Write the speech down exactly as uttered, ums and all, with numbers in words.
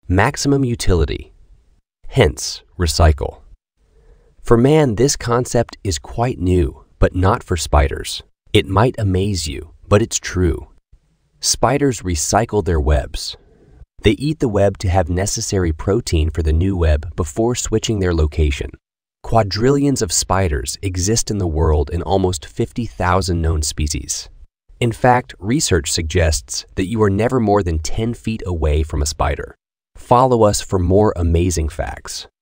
Maximum utility. Hence, recycle. For man, this concept is quite new, but not for spiders. It might amaze you, but it's true. Spiders recycle their webs. They eat the web to have necessary protein for the new web before switching their location. Quadrillions of spiders exist in the world in almost fifty thousand known species. In fact, research suggests that you are never more than ten feet away from a spider. Follow us for more amazing facts.